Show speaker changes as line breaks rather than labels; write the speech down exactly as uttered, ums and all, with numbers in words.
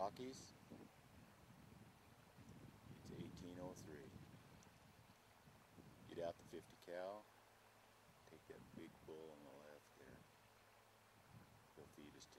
Rockies. It's eighteen oh three. Get out the fifty cal. Take that big bull on the left there. He'll feed us